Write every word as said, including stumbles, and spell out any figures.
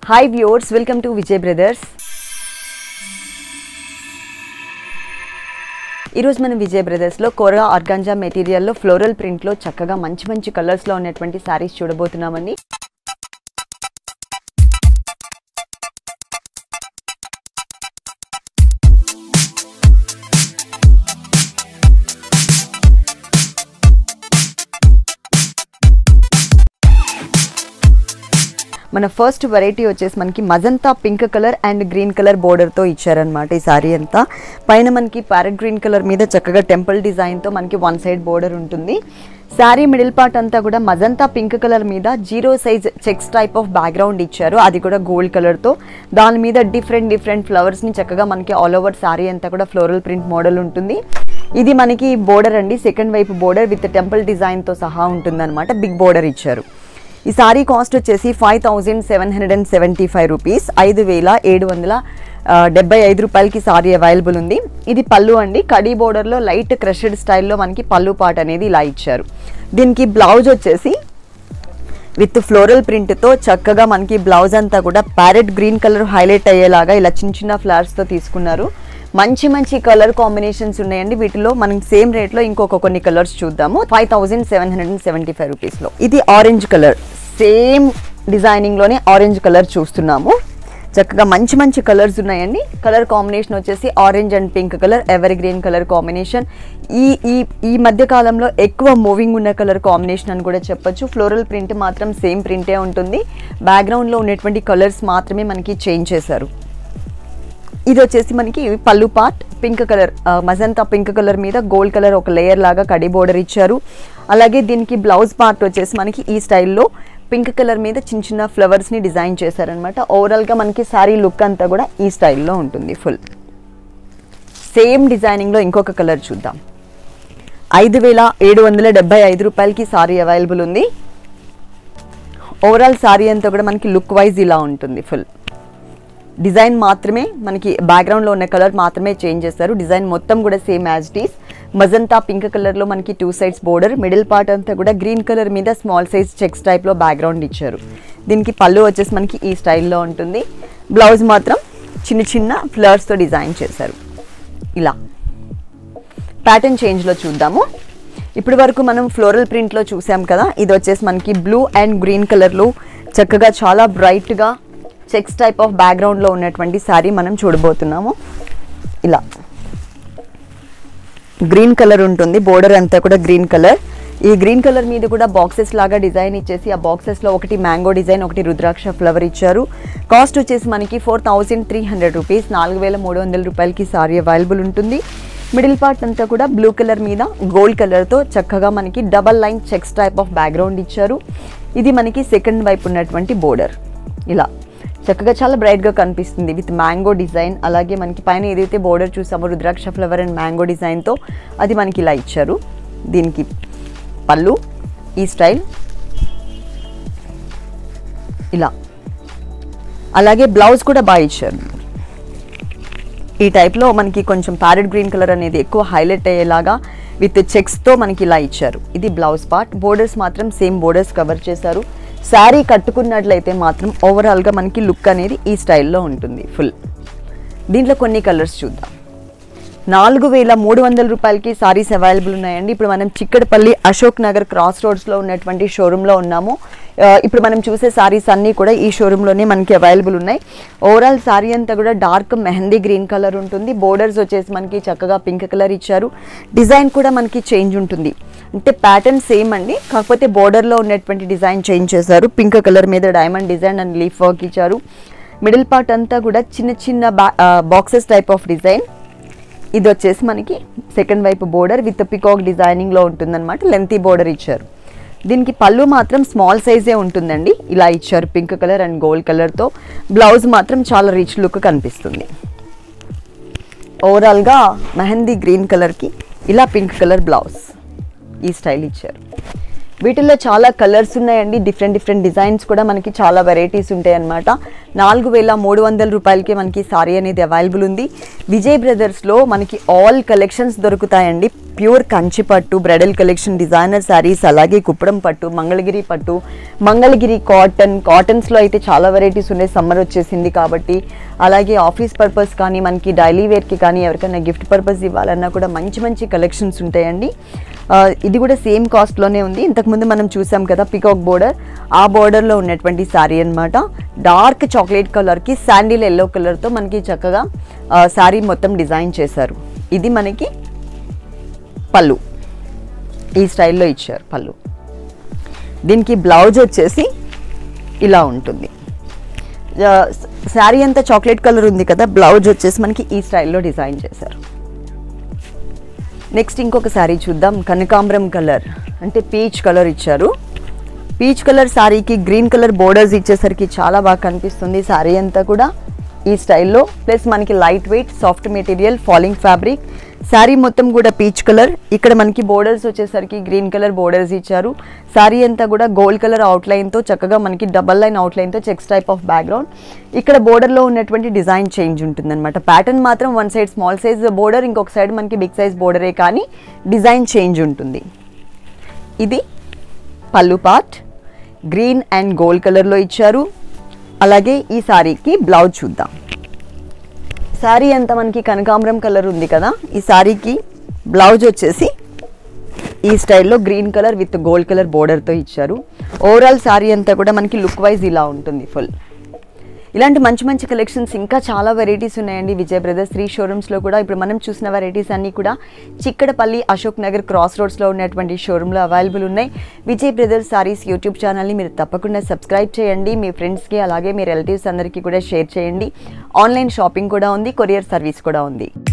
Hi viewers, welcome to Vijay Brothers. ఈరోజు మనం Vijay Brothers లో కోరా ఆర్గాంజా మెటీరియల్ లో ఫ్లోరల్ ప్రింట్ లో చక్కగా మంచి మంచి కలర్స్ లో ఉన్నటువంటి సారీస్ చూడబోతున్నామండి. మన ఫస్ట్ వెరైటీ వచ్చేసి మనకి magenta pink colour and green colour border తో ఇచ్చారన్నమాట. ఈ సారీ అంతా పైన మనకి ప్యారెట్ గ్రీన్ కలర్ మీద చక్కగా టెంపుల్ డిజైన్ తో మనకి వన్ సైడ్ బోర్డర్ ఉంటుంది. సారీ మిడిల్ పార్ట్ అంతా కూడా మజంతా పింక్ కలర్ మీద zero size checks type of background ఇచ్చారు, అది కూడా గోల్డ్ కలర్ తో. దాని మీద డిఫరెంట్ డిఫరెంట్ ఫ్లవర్స్ ని చక్కగా మనకి ఆల్ ఓవర్ సారీ అంతా కూడా ఫ్లోరల్ ప్రింట్ మోడల్ ఉంటుంది. ఇది మనకి బోర్డర్ అండి, సెకండ్ వైపు బోర్డర్ విత్ టెంపుల్ డిజైన్ తో సహా ఉంటుంది అనమాట. బిగ్ బోర్డర్ ఇచ్చారు. ఈ సారీ కాస్ట్ వచ్చేసి five thousand seven hundred and seventy five rupees ఐదు వేల ఏడు వందల డెబ్బై ఐదు రూపాయలకి సారీ అవైలబుల్ ఉంది. ఇది పళ్ళు అండి, కడీ బోర్డర్లో లైట్ క్రషెడ్ స్టైల్లో మనకి పళ్ళు పార్ట్ అనేది ఇలా ఇచ్చారు. దీనికి బ్లౌజ్ వచ్చేసి విత్ ఫ్లోరల్ ప్రింట్తో చక్కగా మనకి బ్లౌజ్ అంతా కూడా ప్యారెట్ గ్రీన్ కలర్ హైలైట్ అయ్యేలాగా ఇలా చిన్న చిన్న ఫ్లవర్స్తో తీసుకున్నారు. మంచి మంచి కలర్ కాంబినేషన్స్ ఉన్నాయండి. వీటిలో మనం సేమ్ రేట్లో ఇంకొక కొన్ని కలర్స్ చూద్దాము. Five thousand seven hundred and seventy five రూపీస్లో ఇది ఆరెంజ్ కలర్, సేమ్ డిజైనింగ్లోనే ఆరెంజ్ కలర్ చూస్తున్నాము. చక్కగా మంచి మంచి కలర్స్ ఉన్నాయండి. కలర్ కాంబినేషన్ వచ్చేసి orange and pink colour, evergreen colour combination. ఈ ఈ ఈ మధ్య కాలంలో ఎక్కువ మూవింగ్ ఉన్న కలర్ కాంబినేషన్ అని కూడా చెప్పొచ్చు. ఫ్లోరల్ ప్రింట్ మాత్రం సేమ్ ప్రింటే ఉంటుంది. బ్యాక్గ్రౌండ్లో ఉన్నటువంటి కలర్స్ మాత్రమే మనకి చేంజ్ చేశారు. ఇది వచ్చేసి మనకి pallu part pink colour, magenta pink colour మీద గోల్డ్ కలర్ ఒక లేయర్ లాగా కడి బోర్డర్ ఇచ్చారు. అలాగే దీనికి బ్లౌజ్ పార్ట్ వచ్చేసి మనకి ఈ స్టైల్లో పింక్ కలర్ మీద చిన్న చిన్న ఫ్లవర్స్ని డిజైన్ చేశారనమాట. ఓవరాల్గా మనకి శారీ లుక్ అంతా కూడా ఈ స్టైల్లో ఉంటుంది. ఫుల్ సేమ్ డిజైనింగ్లో ఇంకొక కలర్ చూద్దాం. ఐదు వేల ఏడు వందల డెబ్బై ఐదు రూపాయలకి సారీ అవైలబుల్ ఉంది. ఓవరాల్ సారీ అంతా కూడా మనకి లుక్ వైజ్ ఇలా ఉంటుంది. ఫుల్ డిజైన్ మాత్రమే మనకి బ్యాక్గ్రౌండ్లో ఉన్న కలర్ మాత్రమే చేంజ్ చేస్తారు. డిజైన్ మొత్తం కూడా same as it is. Magenta pink కలర్లో మనకి two sides border, middle part అంతా కూడా గ్రీన్ కలర్ మీద స్మాల్ సైజ్ చెక్స్ టైప్లో బ్యాక్గ్రౌండ్ ఇచ్చారు. దీనికి పళ్ళు వచ్చేసి మనకి ఈ స్టైల్లో ఉంటుంది. బ్లౌజ్ మాత్రం చిన్న చిన్న ఫ్లవర్స్తో డిజైన్ చేశారు. ఇలా ప్యాటర్న్ చేంజ్లో చూద్దాము. ఇప్పటి వరకు మనం ఫ్లోరల్ ప్రింట్లో చూసాం కదా. ఇది వచ్చేసి మనకి బ్లూ అండ్ గ్రీన్ కలర్లో చక్కగా చాలా బ్రైట్గా చెక్స్ టైప్ ఆఫ్ బ్యాక్గ్రౌండ్లో ఉన్నటువంటి శారీ మనం చూడబోతున్నాము. ఇలా గ్రీన్ కలర్ ఉంటుంది, బోర్డర్ అంతా కూడా గ్రీన్ కలర్. ఈ గ్రీన్ కలర్ మీద కూడా బాక్సెస్ లాగా డిజైన్ ఇచ్చేసి ఆ బాక్సెస్లో ఒకటి మ్యాంగో డిజైన్, ఒకటి రుద్రాక్ష ఫ్లవర్ ఇచ్చారు. కాస్ట్ వచ్చేసి మనకి four thousand three hundred rupees నాలుగు వేల మూడు వందల రూపాయలకి సారీ అవైలబుల్ ఉంటుంది. మిడిల్ పార్ట్ అంతా కూడా బ్లూ కలర్ మీద గోల్డ్ కలర్తో చక్కగా మనకి double line checks type of background ఇచ్చారు. ఇది మనకి సెకండ్ వైపు ఉన్నటువంటి బోర్డర్. ఇలా చక్కగా చాలా బ్రైట్గా కనిపిస్తుంది విత్ మ్యాంగో డిజైన్. అలాగే మనకి పైన ఏదైతే బోర్డర్ చూసామో రుద్రాక్ష ఫ్లవర్ అండ్ మ్యాంగో డిజైన్తో అది మనకి ఇలా ఇచ్చారు. దీనికి పళ్ళు ఈ స్టైల్ ఇలా, అలాగే బ్లౌజ్ కూడా బాగా ఇచ్చారు. ఈ టైప్లో మనకి కొంచెం ప్యారెట్ గ్రీన్ కలర్ అనేది ఎక్కువ హైలైట్ అయ్యేలాగా విత్ చెక్స్తో మనకి ఇలా ఇచ్చారు. ఇది బ్లౌజ్ పార్ట్. బోర్డర్స్ మాత్రం సేమ్ బోర్డర్స్ కవర్ చేశారు. శారీ కట్టుకున్నట్లయితే మాత్రం ఓవరాల్గా మనకి లుక్ అనేది ఈ స్టైల్లో ఉంటుంది. ఫుల్ దీంట్లో కొన్ని కలర్స్ చూద్దాం. నాలుగు వేల మూడు వందల రూపాయలకి సారీస్ అవైలబుల్ ఉన్నాయండి. ఇప్పుడు మనం చిక్కడపల్లి అశోక్ నగర్ క్రాస్ రోడ్స్లో ఉన్నటువంటి షోరూంలో ఉన్నాము. ఇప్పుడు మనం చూసే సారీస్ అన్నీ కూడా ఈ షోరూంలోనే మనకి అవైలబుల్ ఉన్నాయి. ఓవరాల్ సారీ అంతా కూడా డార్క్ మెహందీ గ్రీన్ కలర్ ఉంటుంది. బోర్డర్స్ వచ్చేసి మనకి చక్కగా పింక్ కలర్ ఇచ్చారు. డిజైన్ కూడా మనకి చేంజ్ ఉంటుంది, అంటే ప్యాటర్న్ సేమ్ అండి, కాకపోతే బోర్డర్లో ఉన్నటువంటి డిజైన్ చేంజ్ చేశారు. పింక్ కలర్ మీద diamond design and leaf work ఇచ్చారు. మిడిల్ పార్ట్ అంతా కూడా చిన్న చిన్న బాక్సెస్ టైప్ ఆఫ్ డిజైన్. ఇది వచ్చేసి మనకి సెకండ్ వైపు బోర్డర్ విత్ పికాక్ డిజైనింగ్లో ఉంటుందన్నమాట. లెంతీ బోర్డర్ ఇచ్చారు. దీనికి పళ్ళు మాత్రం స్మాల్ సైజే ఉంటుందండి. ఇలా ఇచ్చారు పింక్ కలర్ అండ్ గోల్డ్ కలర్తో. బ్లౌజ్ మాత్రం చాలా రిచ్ లుక్ కనిపిస్తుంది. ఓవరాల్గా మెహందీ గ్రీన్ కలర్కి ఇలా పింక్ కలర్ బ్లౌజ్ ఈ స్టైల్ ఇచ్చారు. వీటిల్లో చాలా కలర్స్ ఉన్నాయండి, డిఫరెంట్ డిఫరెంట్ డిజైన్స్ కూడా మనకి చాలా వెరైటీస్ ఉంటాయి అన్నమాట. నాలుగు వేల మూడు వందల రూపాయలకి మనకి సారీ అనేది అవైలబుల్ ఉంది. విజయ్ బ్రదర్స్లో మనకి ఆల్ కలెక్షన్స్ దొరుకుతాయండి. Pure Kanchi pattu, bridal collection, designer saris, అలాగే కుప్పడం పట్టు, మంగళగిరి పట్టు, మంగళగిరి కాటన్, కాటన్స్లో అయితే చాలా వెరైటీస్ ఉన్నాయి. సమ్మర్ వచ్చేసింది కాబట్టి, అలాగే ఆఫీస్ పర్పస్ కానీ మనకి డైలీ వేర్కి కానీ ఎవరికైనా గిఫ్ట్ పర్పస్ ఇవ్వాలన్నా కూడా మంచి మంచి కలెక్షన్స్ ఉంటాయండి. ఇది కూడా సేమ్ కాస్ట్లోనే ఉంది. ఇంతకుముందు మనం చూసాం కదా పికాక్ బోర్డర్, ఆ బోర్డర్లో ఉన్నటువంటి శారీ అనమాట. డార్క్ చాక్లెట్ కలర్కి శాండిల్ ఎల్లో కలర్తో మనకి చక్కగా శారీ మొత్తం డిజైన్ చేశారు. ఇది మనకి పళ్ళు, ఈ స్టైల్లో ఇచ్చారు పళ్ళు. దీనికి బ్లౌజ్ వచ్చేసి ఇలా ఉంటుంది. శారీ అంతా చాక్లెట్ కలర్ ఉంది కదా, బ్లౌజ్ వచ్చేసి మనకి ఈ స్టైల్లో డిజైన్ చేశారు. నెక్స్ట్ ఇంకొక శారీ చూద్దాం. కనకాంబరం కలర్ అంటే పీచ్ కలర్ ఇచ్చారు. పీచ్ కలర్ శారీకి గ్రీన్ కలర్ బోర్డర్స్ ఇచ్చేసరికి చాలా బాగా కనిపిస్తుంది శారీ అంతా కూడా ఈ స్టైల్లో. ప్లస్ మనకి light weight soft material falling fabric. Sari మొత్తం కూడా పీచ్ కలర్, ఇక్కడ మనకి బోర్డర్స్ వచ్చేసరికి గ్రీన్ కలర్ బోర్డర్స్ ఇచ్చారు. శారీ అంతా కూడా గోల్డ్ కలర్ అవుట్లైన్తో చక్కగా మనకి డబల్ లైన్ అవుట్లైన్తో చెక్స్ టైప్ ఆఫ్ బ్యాక్గ్రౌండ్. ఇక్కడ బోర్డర్లో ఉన్నటువంటి డిజైన్ చేంజ్ ఉంటుందన్నమాట. ప్యాటర్న్ మాత్రం one side small size border, ఇంకొక సైడ్ మనకి బిగ్ సైజ్ బోర్డరే, కానీ డిజైన్ చేంజ్ ఉంటుంది. ఇది పళ్ళు పార్ట్ గ్రీన్ అండ్ గోల్డ్ కలర్లో ఇచ్చారు. అలాగే ఈ శారీకి బ్లౌజ్ చూద్దాం. శారీ అంతా మనకి కనకాంబరం కలర్ ఉంది కదా, ఈ శారీకి బ్లౌజ్ వచ్చేసి ఈ స్టైల్లో green colour with gold colour బోర్డర్తో ఇచ్చారు. ఓవరాల్ శారీ అంతా కూడా మనకి లుక్ వైజ్ ఇలా ఉంటుంది ఫుల్. ఇలాంటి మంచి మంచి కలెక్షన్స్ ఇంకా చాలా వెరైటీస్ ఉన్నాయండి విజయ్ బ్రదర్స్ త్రీ షోరూమ్స్లో కూడా. ఇప్పుడు మనం చూసిన వెరైటీస్ అన్నీ కూడా చిక్కడపల్లి అశోక్ నగర్ క్రాస్ రోడ్స్లో ఉన్నటువంటి షోరూంలో అవైలబుల్ ఉన్నాయి. విజయ్ బ్రదర్స్ సారీస్ యూట్యూబ్ ఛానల్ని మీరు తప్పకుండా సబ్స్క్రైబ్ చేయండి. మీ ఫ్రెండ్స్కి అలాగే మీ రిలేటివ్స్ అందరికీ కూడా షేర్ చేయండి. ఆన్లైన్ షాపింగ్ కూడా ఉంది, కొరియర్ సర్వీస్ కూడా ఉంది.